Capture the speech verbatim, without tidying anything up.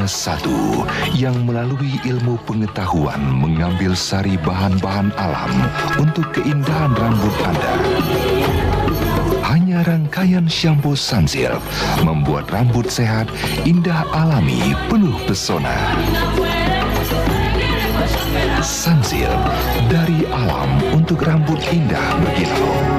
satu yang melalui ilmu pengetahuan mengambil sari bahan-bahan alam untuk keindahan rambut Anda. Hanya rangkaian shampoo Sunsilk membuat rambut sehat, indah, alami, penuh pesona. Sunsilk, dari alam untuk rambut indah berkilau.